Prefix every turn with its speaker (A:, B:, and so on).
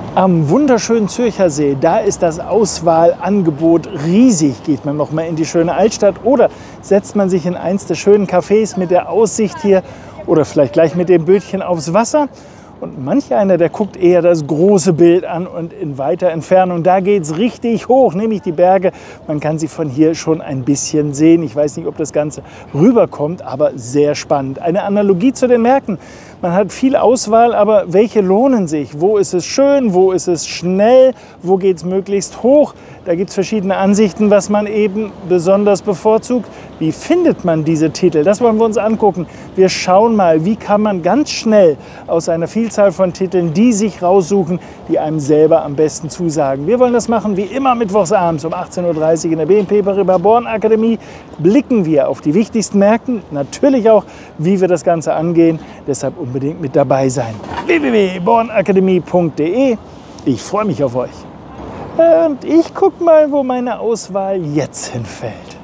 A: Am wunderschönen Zürcher See, da ist das Auswahlangebot riesig. Geht man noch mal in die schöne Altstadt oder setzt man sich in eins der schönen Cafés mit der Aussicht hier oder vielleicht gleich mit dem Bötchen aufs Wasser. Und manch einer, der guckt eher das große Bild an und in weiter Entfernung, da geht es richtig hoch, nämlich die Berge. Man kann sie von hier schon ein bisschen sehen. Ich weiß nicht, ob das Ganze rüberkommt, aber sehr spannend. Eine Analogie zu den Märkten. Man hat viel Auswahl, aber welche lohnen sich? Wo ist es schön? Wo ist es schnell? Wo geht es möglichst hoch? Da gibt es verschiedene Ansichten, was man eben besonders bevorzugt. Wie findet man diese Titel? Das wollen wir uns angucken. Wir schauen mal, wie kann man ganz schnell aus einer Vielzahl von Titeln die sich raussuchen, die einem selber am besten zusagen. Wir wollen das machen wie immer mittwochsabends um 18:30 Uhr in der BNP Paribas Born Akademie. Blicken wir auf die wichtigsten Märkte, natürlich auch, wie wir das Ganze angehen. Deshalb unbedingt mit dabei sein. www.bornakademie.de. Ich freue mich auf euch. Und ich gucke mal, wo meine Auswahl jetzt hinfällt.